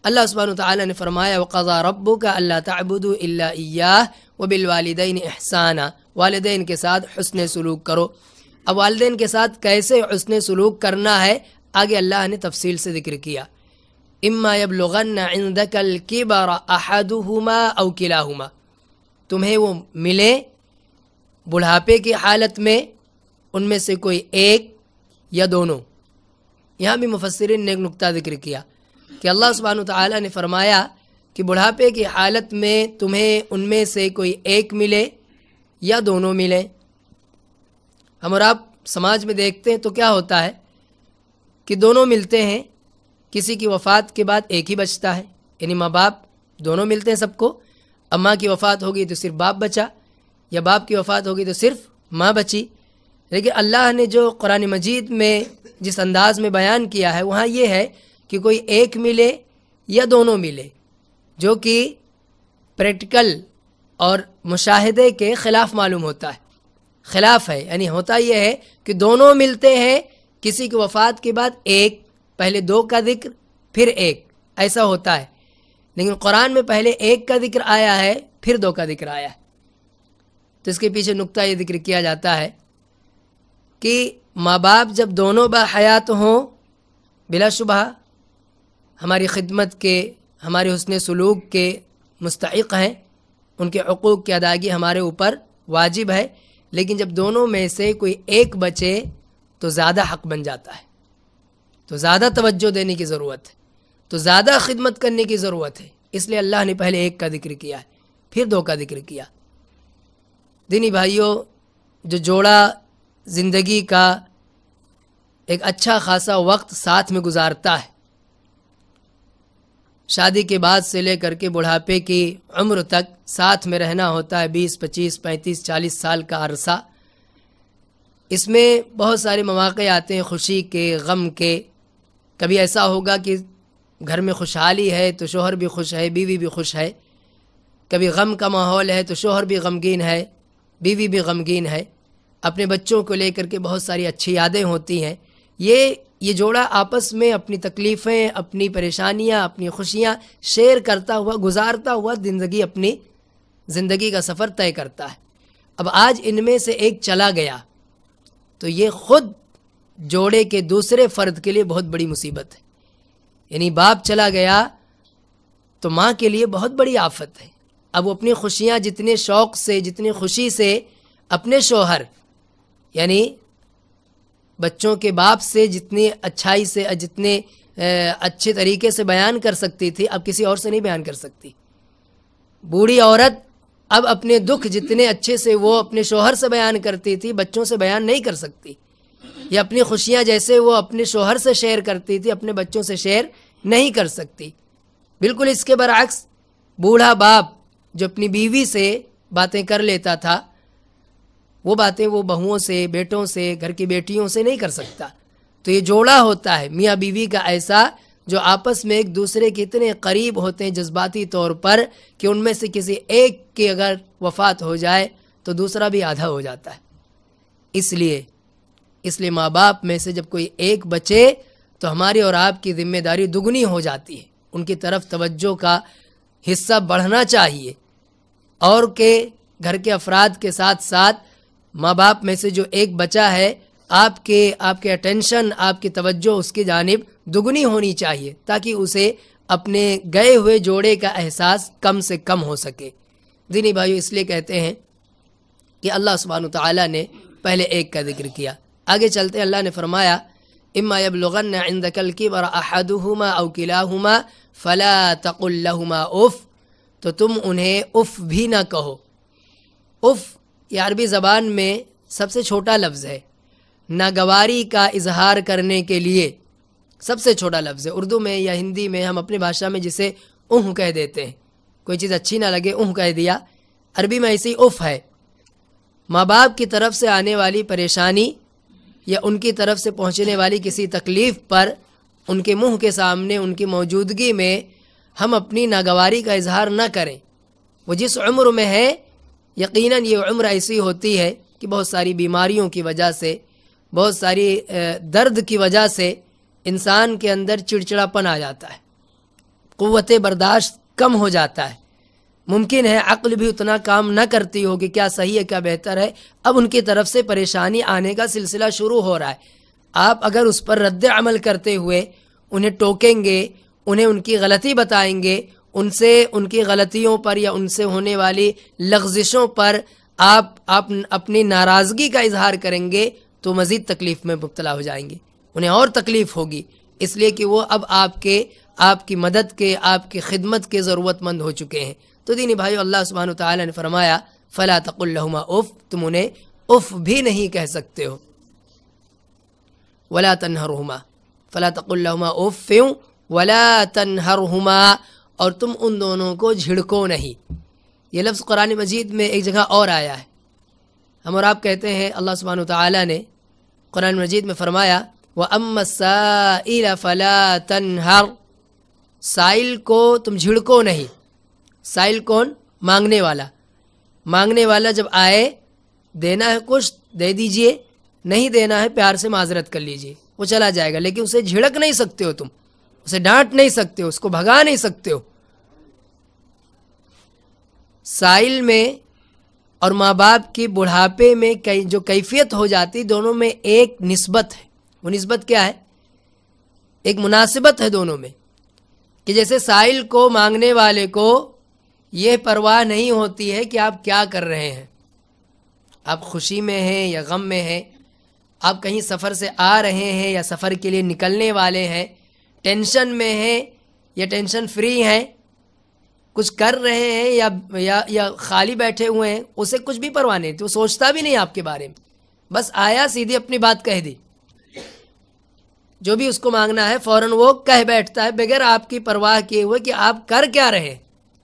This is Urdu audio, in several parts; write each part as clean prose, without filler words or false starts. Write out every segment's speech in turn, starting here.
اللہ سبحانہ وتعالیٰ نے فرمایا وَقَضَىٰ رَبُّكَ أَلَّا تَعْبُدُوا إِلَّا إِيَّاهُ وَبِالْوَالِدَيْنِ إِحْسَانًا، والدین کے ساتھ حسن سلوک کرو۔ اب والدین کے ساتھ کیسے حسن سلوک کرنا ہے آگے اللہ نے تفصیل سے ذکر کیا۔ اما یبلغن عندک الکبر احدہما او کلاہما، تمہیں وہ ملے بڑھاپے کی حالت میں ان میں سے کوئی ایک یا دونوں۔ یہاں بھی مفسرین نے ایک نقطہ ذکر کیا کہ اللہ سبحانہ وتعالیٰ نے فرمایا کہ بڑھاپے کی حالت میں تمہیں ان میں سے کوئی ایک ملے یا دونوں ملیں۔ ہم اور آپ سماج میں دیکھتے ہیں تو کیا ہوتا ہے کہ دونوں ملتے ہیں، کسی کی وفات کے بعد ایک ہی بچتا ہے، یعنی ماں باپ دونوں ملتے ہیں سب کو۔ اماں کی وفات ہوگی تو صرف باپ بچا، یا باپ کی وفات ہوگی تو صرف ماں بچی۔ لیکن اللہ نے جو قرآن مجید میں جس انداز میں بیان کیا ہے وہاں یہ ہے کہ کوئی ایک ملے یا دونوں ملے، جو کہ پریکٹیکل اور مشاہدے کے خلاف معلوم ہوتا ہے، خلاف ہے، یعنی ہوتا یہ ہے کہ دونوں ملتے ہیں، کسی کی وفات کے بعد ایک، پہلے دو کا ذکر پھر ایک، ایسا ہوتا ہے۔ لیکن قرآن میں پہلے ایک کا ذکر آیا ہے پھر دو کا ذکر آیا ہے، تو اس کے پیچھے نقطہ یہ ذکر کیا جاتا ہے کہ ماں باپ جب دونوں باحیات ہوں بلا شبہ ہماری خدمت کے، ہمارے حسن سلوک کے مستحق ہیں، ان کے حقوق کی ادائیگی ہمارے اوپر واجب ہے۔ لیکن جب دونوں میں سے کوئی ایک بچے تو زیادہ حق بن جاتا ہے، تو زیادہ توجہ دینے کی ضرورت ہے، تو زیادہ خدمت کرنے کی ضرورت ہے، اس لیے اللہ نے پہلے ایک کا ذکر کیا ہے پھر دو کا ذکر کیا۔ دینی بھائیوں، جو جوڑا زندگی کا ایک اچھا خاصا وقت ساتھ میں گزارتا ہے، شادی کے بعد سے لے کر کے بڑھاپے کی عمر تک ساتھ میں رہنا ہوتا ہے، 20 25 35 40 سال کا عرصہ، اس میں بہت سارے مواقع آتے ہیں خوشی کے، غم کے۔ کبھی ایسا ہوگا کہ گھر میں خوشحالی ہے تو شوہر بھی خوش ہے، بیوی بھی خوش ہے، کبھی غم کا ماحول ہے تو شوہر بھی غمگین ہے، بیوی بھی غمگین ہے، اپنے بچوں کو لے کر کے بہت ساری اچھی یادیں ہوتی ہیں۔ یہ جوڑا آپس میں اپنی تکلیفیں، اپنی پریشانیاں، اپنی خوشیاں شیئر کرتا ہوا، گزارتا ہوا اپنی زندگی کا سفر طے کرتا ہے۔ اب آج ان میں سے ایک چلا گیا تو یہ خود جوڑے کے دوسرے فرد کے لیے بہت بڑی مصیبت ہے، یعنی باپ چلا گیا تو ماں کے لیے بہت بڑی آفت ہے۔ اب وہ اپنی خوشیاں جتنے شوق سے، جتنی خوشی سے اپنے شوہر یعنی بچوں کے باپ سے جتنی اچھائی سے، جتنے اچھے طریقے سے بیان کر سکتی تھی، اب کسی اور سے نہیں بیان کر سکتی۔ بوڑھی عورت اب اپنے دکھ جتنے اچھے سے وہ اپنے شوہر سے بیان کرتی تھی، بچوں سے بیان نہیں کر سکتی، یا اپنی خوشیاں جیسے وہ اپنے شوہر سے شیئر کرتی تھی اپنے بچوں سے شیئر نہیں کر سکتی۔ بالکل اس کے برعکس بوڑھا باپ جو اپنی بیوی سے باتیں کر لیتا تھا، وہ باتیں وہ بہوؤں سے، بیٹوں سے، گھر کی بیٹیوں سے نہیں کر سکتا۔ تو یہ جوڑا ہوتا ہے میاں بیوی کا ایسا، جو آپس میں ایک دوسرے کے اتنے قریب ہوتے ہیں جذباتی طور پر کہ ان میں سے کسی ایک کی اگر وفات ہو جائے تو دوسرا بھی آدھا ہو جاتا ہے۔ اس لیے ماں باپ میں سے جب کوئی ایک بچے تو ہماری اور آپ کی ذمہ داری دگنی ہو جاتی ہے، ان کی طرف توجہ کا حصہ بڑھنا چاہیے، اور کہ گھر کے افراد کے ساتھ ساتھ ماں باپ میں سے جو ایک بچہ ہے، آپ کے اٹینشن، آپ کی توجہ اس کی جانب دگنی ہونی چاہیے، تاکہ اسے اپنے گئے ہوئے جوڑے کا احساس کم سے کم ہو سکے۔ دینی بھائیو، اس لیے کہتے ہیں کہ اللہ سبحانہ تعالیٰ نے پہلے ایک کا ذکر کیا۔ آگے چلتے اللہ نے فرمایا اما یبلغن عندک الکبر احدہما او کلاہما فلا تقل لہما اف، تو تم انہیں اف بھی نہ کہو۔ اف یہ عربی زبان میں سب سے چھوٹا لفظ ہے، ناگواری کا اظہار کرنے کے لیے سب سے چھوٹا لفظ ہے۔ اردو میں یا ہندی میں ہم اپنی بھاشا میں جسے کہہ دیتے ہیں، کوئی چیز اچھی نہ لگے کہہ دیا، عربی میں ایسی اف ہے۔ ماں باپ کی طرف سے آنے والی پریشانی یا ان کی طرف سے پہنچنے والی کسی تکلیف پر ان کے منہ کے سامنے، ان کی موجودگی میں ہم اپنی ناگواری کا اظہار نہ کریں۔ وہ جس عمر میں ہے، یقیناً یہ عمر ایسی ہوتی ہے کہ بہت ساری بیماریوں کی وجہ سے، بہت ساری درد کی وجہ سے انسان کے اندر چڑچڑاپن آ جاتا ہے، قوت برداشت کم ہو جاتا ہے، ممکن ہے عقل بھی اتنا کام نہ کرتی ہو کہ کیا صحیح ہے کیا بہتر ہے، اب ان کی طرف سے پریشانی آنے کا سلسلہ شروع ہو رہا ہے۔ آپ اگر اس پر رد عمل کرتے ہوئے انہیں ٹوکیں گے، انہیں ان کی غلطی بتائیں گے، ان سے ان کی غلطیوں پر یا ان سے ہونے والی لغزشوں پر آپ اپنی ناراضگی کا اظہار کریں گے تو مزید تکلیف میں مبتلا ہو جائیں گے، انہیں اور تکلیف ہوگی، اس لیے کہ وہ اب آپ کی مدد کے، آپ کی خدمت کے ضرورت مند ہو چکے ہیں۔ تو دینی بھائیو، اللہ سبحانہ وتعالی نے فرمایا فلا تقل لہما اف، تم انہیں اف بھی نہیں کہہ سکتے ہو، ولا تنہرہما، فلا تقل لہما اف ولا تنہرہما، اور تم ان دونوں کو جھڑکو نہیں۔ یہ لفظ قرآن مجید میں ایک جگہ اور آیا ہے، ہم اور آپ کہتے ہیں اللہ سبحانہ وتعالی نے قرآن مجید میں فرمایا وَأَمَّا السَّائِلَ فَلَا تَنْهَرْ، سائل کو تم جھڑکو نہیں۔ سائل کون؟ مانگنے والا۔ مانگنے والا جب آئے، دینا ہے کچھ دے دیجئے، نہیں دینا ہے پیار سے معذرت کر لیجئے، وہ چلا جائے گا، لیکن اسے جھڑک نہیں سکتے ہو، تم اسے ڈانٹ نہیں سکتے ہو، اس کو بھگا نہیں سکتے ہو۔ سائل میں اور ماں باپ کی بڑھاپے میں جو کیفیت ہو جاتی، دونوں میں ایک نسبت ہے۔ وہ نسبت کیا ہے؟ ایک مناسبت ہے دونوں میں، کہ جیسے سائل کو، مانگنے والے کو یہ پرواہ نہیں ہوتی ہے کہ آپ کیا کر رہے ہیں، آپ خوشی میں ہیں یا غم میں ہیں، آپ کہیں سفر سے آ رہے ہیں یا سفر کے لیے نکلنے والے ہیں، ٹینشن میں ہیں یا ٹینشن فری ہیں، کچھ کر رہے ہیں یا خالی بیٹھے ہوئے ہیں، اسے کچھ بھی پرواہ نہیں، تو سوچتا بھی نہیں آپ کے بارے میں، بس آیا سیدھی اپنی بات کہہ دی، جو بھی اس کو مانگنا ہے فوراً وہ کہہ بیٹھتا ہے بغیر آپ کی پرواہ کیے ہوئے کہ آپ کر کیا رہے۔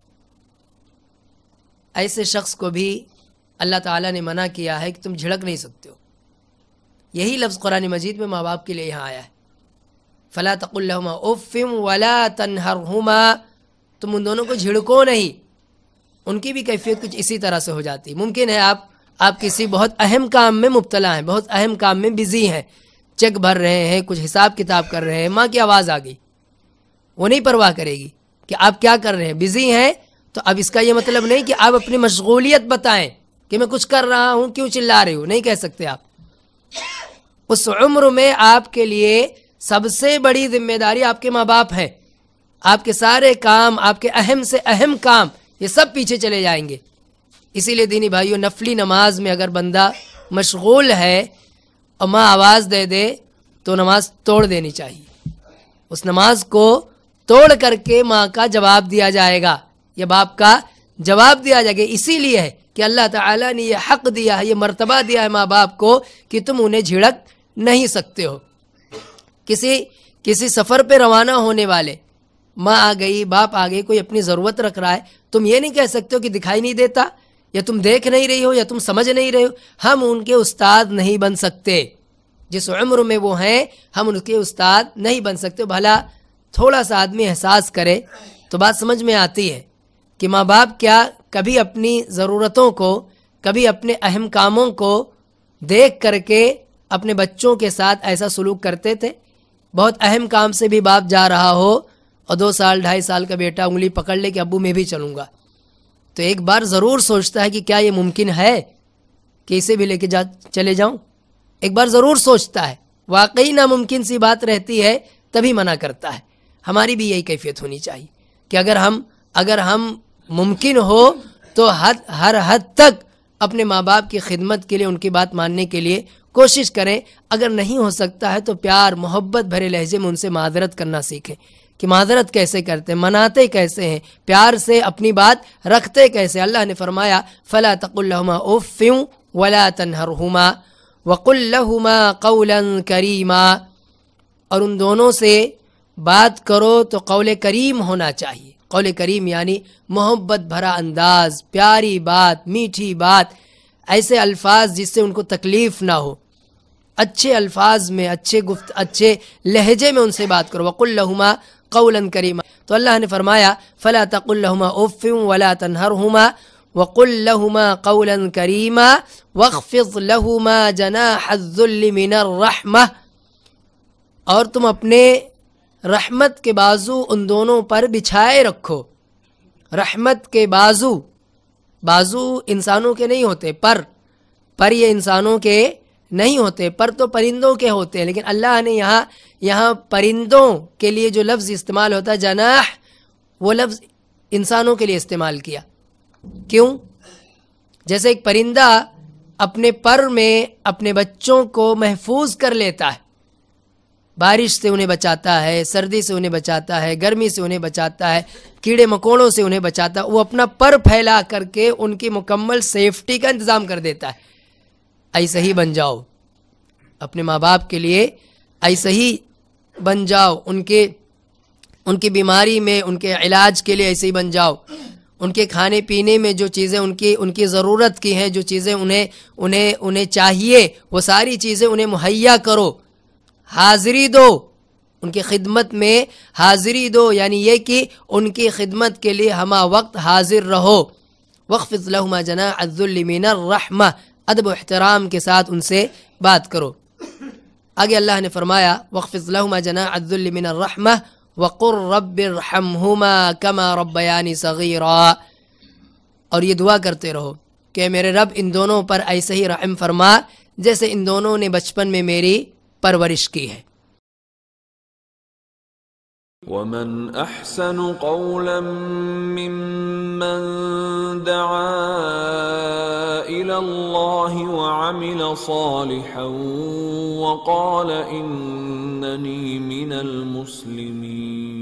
ایسے شخص کو بھی اللہ تعالیٰ نے منع کیا ہے کہ تم جھڑک نہیں سکتے ہو۔ یہی لفظ قرآن مجید میں ماں باپ کے لیے یہاں آیا ہے، فلا تقل لہما اف ولا تنہرہما، تم ان دونوں کو جھڑکو نہیں۔ ان کی بھی کیفیت کچھ اسی طرح سے ہو جاتی۔ ممکن ہے آپ کسی بہت اہم کام میں مبتلا ہیں، بہت اہم کام میں بزی ہیں، چیک بھر رہے ہیں، کچھ حساب کتاب کر رہے ہیں، ماں کی آواز آ گئی، وہ نہیں پرواہ کرے گی کہ آپ کیا کر رہے ہیں، بزی ہیں، تو اب اس کا یہ مطلب نہیں کہ آپ اپنی مشغولیت بتائیں کہ میں کچھ کر رہا ہوں، کیوں چلا رہی ہوں، نہیں کہہ سکتے آپ۔ اس عمر میں آپ کے لیے سب سے بڑی ذمہ داری آپ کے ماں باپ ہیں، آپ کے سارے کام، آپ کے اہم سے اہم کام، یہ سب پیچھے چلے جائیں گے۔ اسی لیے دینی بھائیو، نفلی نماز میں اگر بندہ مشغول ہے اور ماں آواز دے دے تو نماز توڑ دینی چاہیے، اس نماز کو توڑ کر کے ماں کا جواب دیا جائے گا یا باپ کا جواب دیا جائے گا۔ اسی لیے ہے کہ اللہ تعالیٰ نے یہ حق دیا ہے، یہ مرتبہ دیا ہے ماں باپ کو کہ تم انہیں جھڑک نہیں سکتے ہو۔ کسی سفر پہ روانہ ہونے والے، ماں آ گئی، باپ آ گئی، کوئی اپنی ضرورت رکھ رہا ہے، تم یہ نہیں کہہ سکتے ہو کہ دکھائی نہیں دیتا، یا تم دیکھ نہیں رہی ہو، یا تم سمجھ نہیں رہے ہو۔ ہم ان کے استاد نہیں بن سکتے، جس عمر میں وہ ہیں ہم ان کے استاد نہیں بن سکتے۔ بھلا تھوڑا سا آدمی احساس کرے تو بات سمجھ میں آتی ہے کہ ماں باپ کیا کبھی اپنی ضرورتوں کو، کبھی اپنے اہم کاموں کو دیکھ کر کے اپنے بچوں کے ساتھ ایسا سلوک کرتے تھے؟ بہت اہم کام سے بھی باپ جا رہا ہو اور 2 سال 2.5 سال کا بیٹا انگلی پکڑ لے کہ ابو میں بھی چلوں گا، تو ایک بار ضرور سوچتا ہے کہ کیا یہ ممکن ہے کہ اسے بھی لے کے چلے جاؤں؟ ایک بار ضرور سوچتا ہے، واقعی ناممکن سی بات رہتی ہے تبھی منع کرتا ہے۔ ہماری بھی یہی کیفیت ہونی چاہیے کہ اگر ہم ممکن ہو تو ہر حد تک اپنے ماں باپ کی خدمت کے لیے، ان کی بات ماننے کے لیے کوشش کریں۔ اگر نہیں ہو سکتا ہے تو پیار محبت بھرے لہجے میں ان سے معذرت کرنا سیکھیں کہ معذرت کیسے کرتے ہیں، مناتے کیسے ہیں، پیار سے اپنی بات رکھتے کیسے۔ اللہ نے فرمایا فلا تقل لهما اف ولا تنهرهما وقل لهما قولا کریما، اور ان دونوں سے بات کرو تو قول کریم ہونا چاہیے۔ قول کریم یعنی محبت بھرا انداز، پیاری بات، میٹھی بات، ایسے الفاظ جس سے ان کو تکلیف نہ ہو، اچھے الفاظ میں، اچھے لہجے میں ان سے بات کرو۔ وقل لهما قولا کریما، تو اللہ نے فرمایا فلا تقل لهما اف ولا تنهرهما وقل لهما قولا کریما واخفض لهما جناح الذل من الرحمہ، اور تم اپنے رحمت کے بازو ان دونوں پر بچھائے رکھو. رحمت کے بازو انسانوں کے نہیں ہوتے، پر یہ انسانوں کے نہیں ہوتے، پر تو پرندوں کے ہوتے ہیں، لیکن اللہ نے یہاں پرندوں کے لیے جو لفظ استعمال ہوتا ہے جناح، وہ لفظ انسانوں کے لیے استعمال کیا. کیوں؟ جیسے ایک پرندہ اپنے پر میں اپنے بچوں کو محفوظ کر لیتا ہے، بارش سے انہیں بچاتا ہے، سردی سے انہیں بچاتا ہے، گرمی سے انہیں بچاتا ہے، کیڑے مکوڑوں سے انہیں بچاتا ہے، وہ اپنا پر پھیلا کر کے ان کی مکمل سیفٹی کا انتظام کر دیتا ہے. ایسے ہی بن جاؤ اپنے ماں باپ کے لیے، ایسے ہی بن جاؤ ان کی بیماری میں، ان کے علاج کے لیے ایسے ہی بن جاؤ. ان کے کھانے پینے میں جو چیزیں ان کی ضرورت کی ہیں، جو چیزیں انہیں چاہیے، وہ ساری چیزیں انہیں مہیا کرو، حاضری دو، ان کی خدمت میں حاضری دو، یعنی یہ کہ ان کی خدمت کے لیے ہمہ وقت حاضر رہو. واخفض لهما جناح الذل من الرحمہ، ادب و احترام کے ساتھ ان سے بات کرو. آگے اللہ نے فرمایا واخفض لهما جناح الذل من الرحمہ وقل رب ارحمهما كما ربياني صغيرا، اور یہ دعا کرتے رہو کہ میرے رب ان دونوں پر ایسے ہی رحم فرما جیسے ان دونوں نے بچپن میں میری پرورش کی ہے. وَمَنْ أَحْسَنُ قَوْلًا مِّمَّنْ دَعَا إِلَى اللَّهِ وَعَمِلَ صَالِحًا وَقَالَ إِنَّنِي مِنَ الْمُسْلِمِينَ.